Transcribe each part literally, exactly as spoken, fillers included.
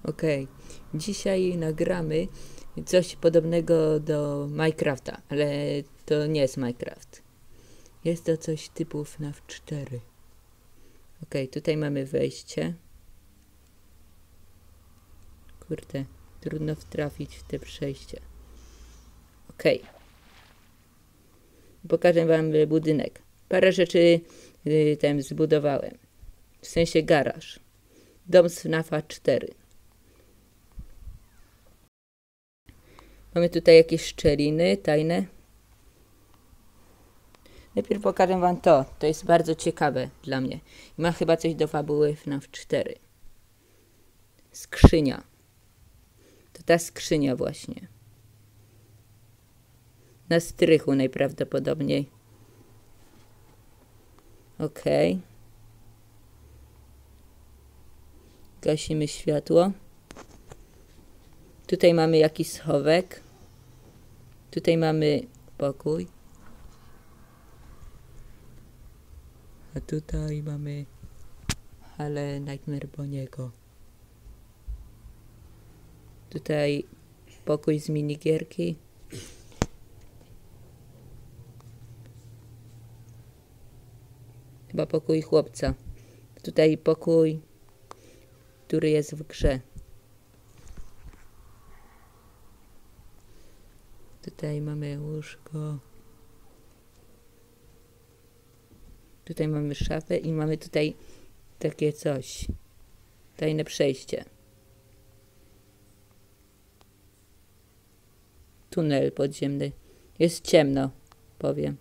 Okej, dzisiaj nagramy coś podobnego do Minecrafta, ale to nie jest Minecraft. Jest to coś typu F NAF cztery. Okej, tutaj mamy wejście. Kurde, trudno wtrafić w te przejście. Okej. Pokażę wam budynek. Parę rzeczy y, tam zbudowałem. W sensie garaż. Dom z F NAFa cztery. Mamy tutaj jakieś szczeliny tajne. Najpierw pokażę wam to. To jest bardzo ciekawe dla mnie. Ma chyba coś do fabuły F NAF cztery. Skrzynia. To ta skrzynia właśnie. Na strychu najprawdopodobniej. Okej. Okay. Gasimy światło. Tutaj mamy jakiś schowek. Tutaj mamy pokój. A tutaj mamy halę Nightmare Bonniego. Tutaj pokój z minigierki. Chyba pokój chłopca. Tutaj pokój, który jest w grze. Tutaj mamy łóżko. Tutaj mamy szafę i mamy tutaj takie coś. Tajne przejście. Tunel podziemny. Jest ciemno, powiem.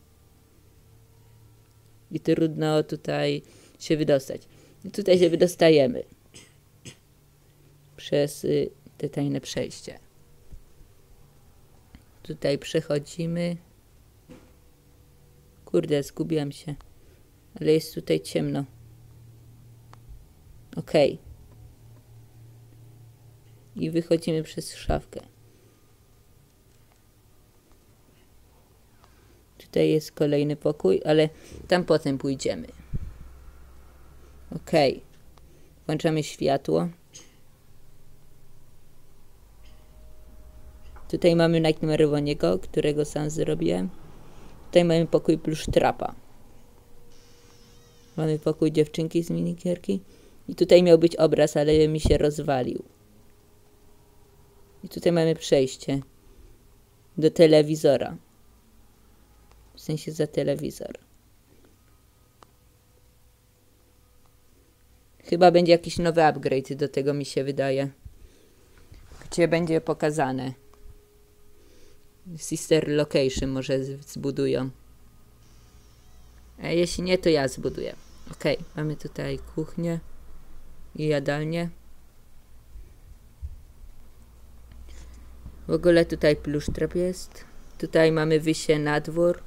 I trudno tutaj się wydostać. I tutaj się wydostajemy. Przez y, te tajne przejście. Tutaj przechodzimy. Kurde, zgubiłem się. Ale jest tutaj ciemno. Okej. Okay. I wychodzimy przez szafkę. Tutaj jest kolejny pokój, ale tam potem pójdziemy. Okej. Okay. Włączamy światło. Tutaj mamy Nightmare Bonniego, którego sam zrobiłem. Tutaj mamy pokój plusztrapa. Mamy pokój dziewczynki z minigierki. I tutaj miał być obraz, ale mi się rozwalił. I tutaj mamy przejście do telewizora. W sensie za telewizor. Chyba będzie jakiś nowy upgrade, do tego mi się wydaje. Gdzie będzie pokazane. Sister Location może zbudują. A jeśli nie, to ja zbuduję. Ok, mamy tutaj kuchnię i jadalnię. W ogóle tutaj plusztrap jest. Tutaj mamy wyjście na dwór.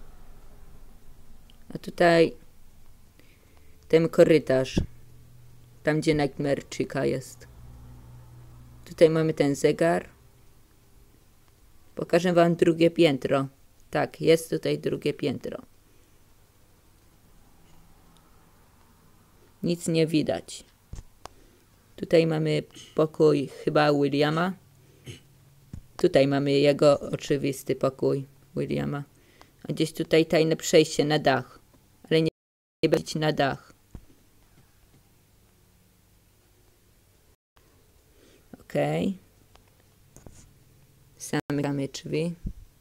A tutaj ten korytarz. Tam, gdzie Nightmare Chica jest. Tutaj mamy ten zegar. Pokażę wam drugie piętro. Tak, jest tutaj drugie piętro. Nic nie widać. Tutaj mamy pokój chyba Williama. Tutaj mamy jego oczywisty pokój Williama. A gdzieś tutaj tajne przejście na dach. Ale nie, nie będzie na dach. Okej. Okay. Zamykamy drzwi.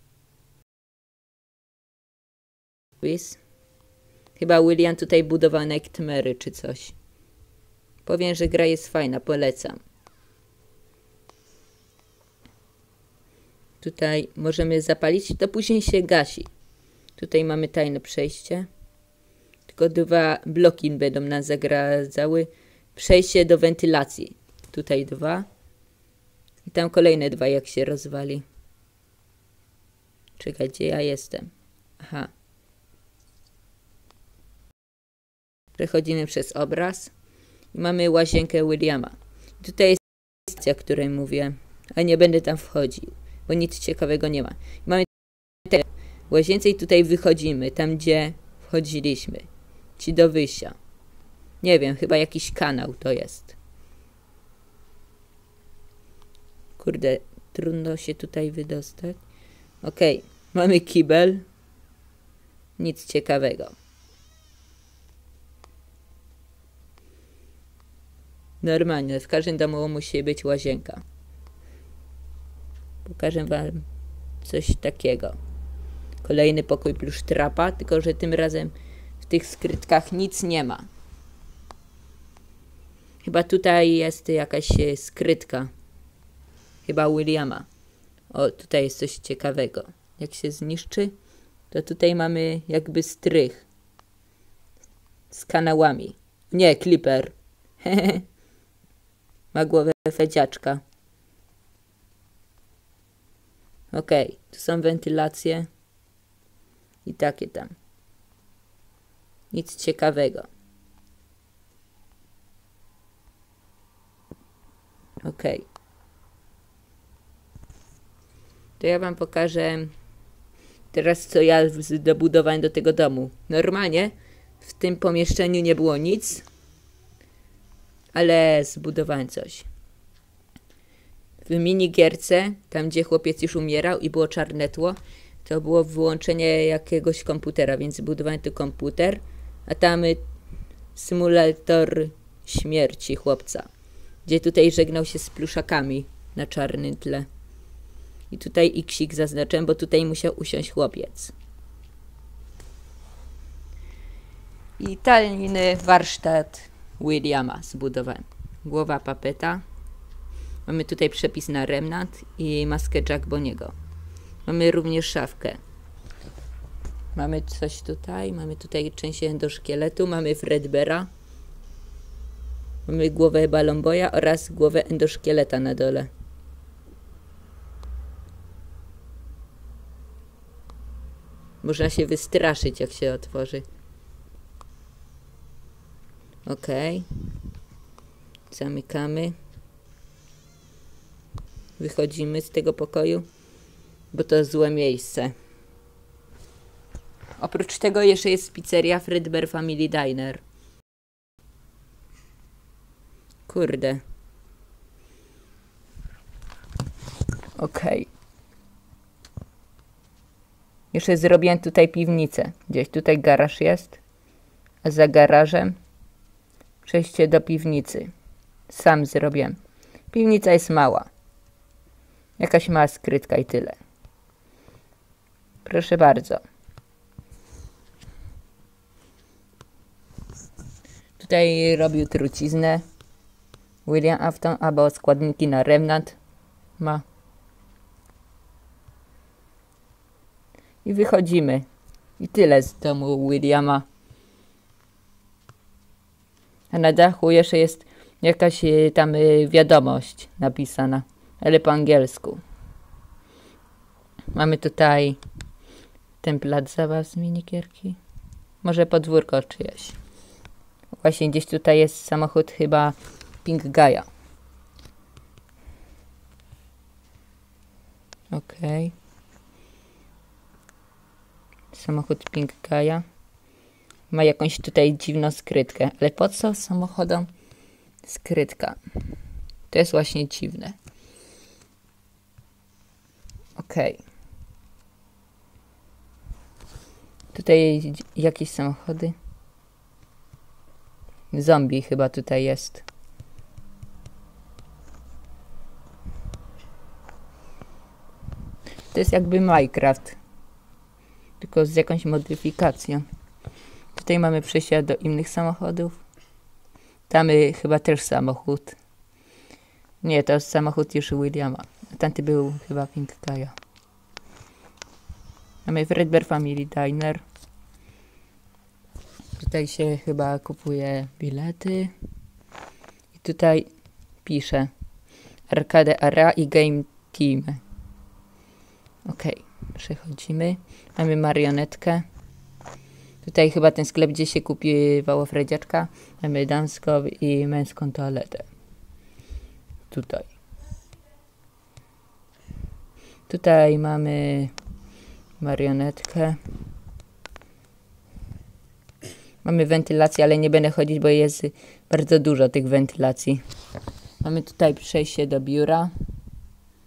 Chyba William tutaj budował Nightmare czy coś. Powiem, że gra jest fajna, polecam. Tutaj możemy zapalić, to później się gasi. Tutaj mamy tajne przejście. Tylko dwa bloki będą nam zagradzały. Przejście do wentylacji. Tutaj dwa. I tam kolejne dwa, jak się rozwali. Czekaj, gdzie ja jestem? Aha. Przechodzimy przez obraz. I mamy łazienkę Williama. I tutaj jest stacja, o której mówię. A nie będę tam wchodził, bo nic ciekawego nie ma. I mamy łazience i tutaj wychodzimy, tam gdzie wchodziliśmy. Ci do wyjścia. Nie wiem, chyba jakiś kanał to jest. Kurde, trudno się tutaj wydostać. Okej, okay. Mamy kibel. Nic ciekawego. Normalnie, w każdym domu musi być łazienka. Pokażę wam coś takiego. Kolejny pokój plus trapa, tylko że tym razem w tych skrytkach nic nie ma. Chyba tutaj jest jakaś skrytka. Chyba Williama. O, tutaj jest coś ciekawego. Jak się zniszczy, to tutaj mamy jakby strych. Z kanałami. Nie, Clipper. Ma głowę fedziaczka. Okej, okay, tu są wentylacje. I takie tam. Nic ciekawego. Okej. Okay. To ja wam pokażę teraz, co ja dobudowałem do tego domu. Normalnie w tym pomieszczeniu nie było nic, ale zbudowałem coś. W minigierce, tam gdzie chłopiec już umierał i było czarne tło, to było wyłączenie jakiegoś komputera, więc zbudowałem tu komputer, a tam symulator śmierci chłopca, gdzie tutaj żegnał się z pluszakami na czarnym tle. I tutaj iksik zaznaczyłem, bo tutaj musiał usiąść chłopiec. I tajny warsztat Williama zbudowałem. Głowa Papeta. Mamy tutaj przepis na Remnant i maskę Jack Boniego. Mamy również szafkę. Mamy coś tutaj. Mamy tutaj część endoszkieletu. Mamy Fredbeara. Mamy głowę Balonboya oraz głowę endoszkieleta na dole. Można się wystraszyć, jak się otworzy. Ok. Zamykamy. Wychodzimy z tego pokoju, bo to złe miejsce. Oprócz tego jeszcze jest pizzeria Fredbear Family Diner. Kurde. Okej. Okay. Jeszcze zrobiłem tutaj piwnicę. Gdzieś tutaj garaż jest, a za garażem przejście do piwnicy. Sam zrobiłem. Piwnica jest mała. Jakaś mała skrytka i tyle. Proszę bardzo. Tutaj robił truciznę William Afton, albo składniki na Remnant ma. I wychodzimy. I tyle z domu Williama. A na dachu jeszcze jest jakaś tam wiadomość napisana, ale po angielsku. Mamy tutaj ten plac zabaw z minigierki. Może podwórko czyjeś. Właśnie gdzieś tutaj jest samochód chyba Pink Guy'a. Okej. Okay. Samochód Pink Guy'a. Ma jakąś tutaj dziwną skrytkę. Ale po co samochodom skrytka? To jest właśnie dziwne. Okej. Okay. Tutaj jakieś samochody. Zombie chyba tutaj jest. To jest jakby Minecraft. Tylko z jakąś modyfikacją. Tutaj mamy przejścia do innych samochodów. Tam y, chyba też samochód. Nie, to jest samochód już Williama. Tamty był chyba Pink Guy'a. Mamy Fredbear Family Diner. Tutaj się chyba kupuje bilety. I tutaj pisze Arcade Area i Game Team. Ok, przechodzimy. Mamy marionetkę. Tutaj chyba ten sklep, gdzie się kupiwało Fredziaczka. Mamy damską i męską toaletę. Tutaj. Tutaj mamy marionetkę. Mamy wentylację, ale nie będę chodzić, bo jest bardzo dużo tych wentylacji. Mamy tutaj przejście do biura.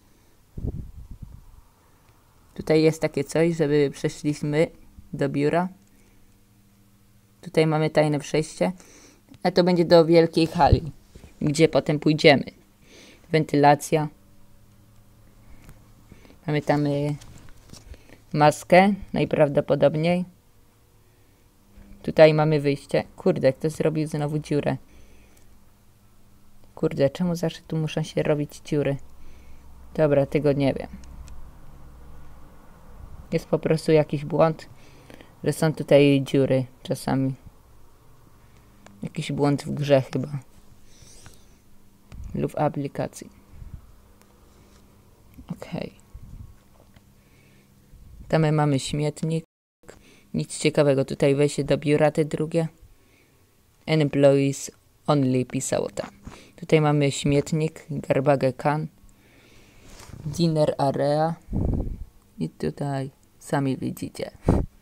Tutaj jest takie coś, żeby przeszliśmy do biura. Tutaj mamy tajne przejście. A to będzie do wielkiej hali, gdzie potem pójdziemy. Wentylacja. Mamy tam y, maskę, najprawdopodobniej. Tutaj mamy wyjście. Kurde, kto zrobił znowu dziurę? Kurde, czemu zawsze tu muszą się robić dziury? Dobra, tego nie wiem. Jest po prostu jakiś błąd, że są tutaj dziury czasami. Jakiś błąd w grze chyba. Lub w aplikacji. Okej. Okay. Tam my mamy śmietnik. Nic ciekawego. Tutaj wejście do biura te drugie. Employees only pisało tam. Tutaj mamy śmietnik. Garbage can. Dinner area. I tutaj sami widzicie.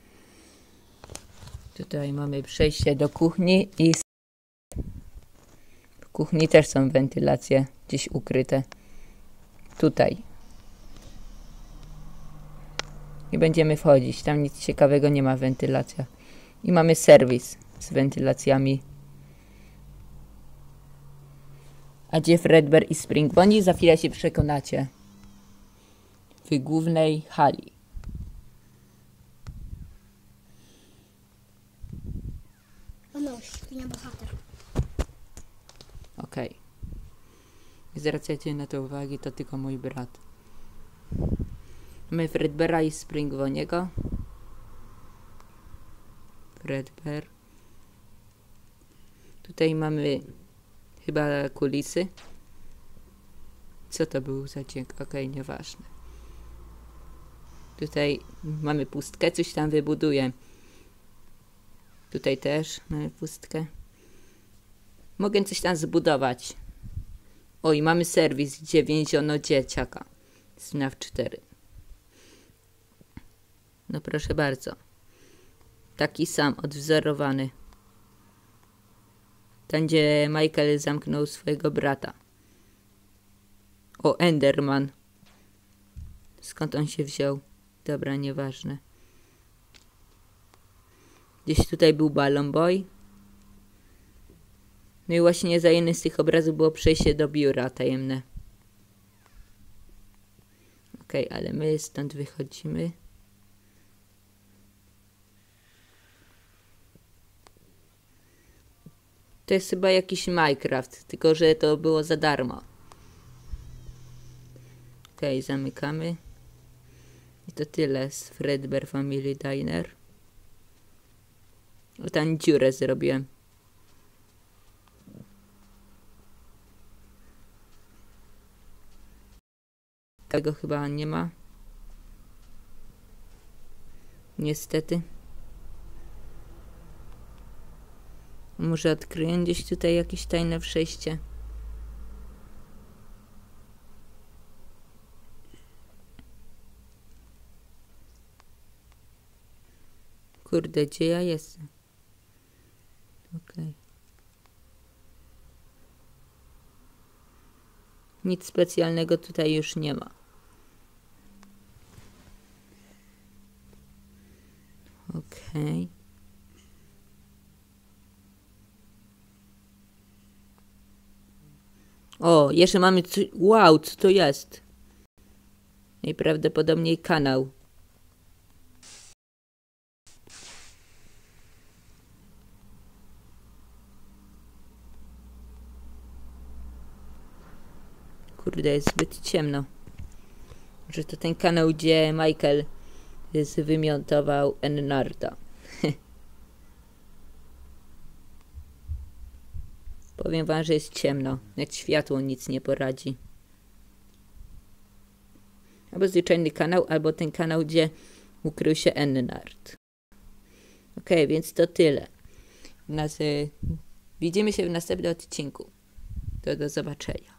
Tutaj mamy przejście do kuchni i w kuchni też są wentylacje gdzieś ukryte. Tutaj. I będziemy wchodzić. Tam nic ciekawego nie ma w wentylacjach. I mamy serwis z wentylacjami. A gdzie Fredbear i Spring Bonnie? Za chwilę się przekonacie. W głównej hali. No, świnia bohater. Okej. Okay. Zwracajcie na to uwagi, to tylko mój brat. Mamy Fredbeara i Spring Bonniego. Fredbear. Tutaj mamy chyba kulisy. Co to był za dźwięk? Okej, okay, nieważne. Tutaj mamy pustkę, coś tam wybuduję. Tutaj też mamy pustkę. Mogę coś tam zbudować. Oj, mamy serwis, gdzie więziono dzieciaka. Z F N A F cztery. No proszę bardzo. Taki sam, odwzorowany. Tam, gdzie Michael zamknął swojego brata. O, Enderman. Skąd on się wziął? Dobra, nieważne. Gdzieś tutaj był Balloon Boy. No i właśnie za jednym z tych obrazów było przejście do biura tajemne. Okej, okay, ale my stąd wychodzimy. To jest chyba jakiś Minecraft, tylko że to było za darmo. Okej, okay, zamykamy. I to tyle z Fredbear Family Diner. O, tam dziurę zrobiłem. Tego chyba nie ma. Niestety. Może odkryję gdzieś tutaj jakieś tajne przejście. Kurde, gdzie ja jestem? Okej. Okay. Nic specjalnego tutaj już nie ma. Okej. Okay. O, jeszcze mamy coś... Wow, co to jest? Najprawdopodobniej kanał. Kurde, jest zbyt ciemno. Może to ten kanał, gdzie Michael wymiotował Ennarda. Powiem wam, że jest ciemno. Nawet światło nic nie poradzi. Albo zwyczajny kanał, albo ten kanał, gdzie ukrył się Ennard. Ok, więc to tyle. Nas, y, widzimy się w następnym odcinku. To do zobaczenia.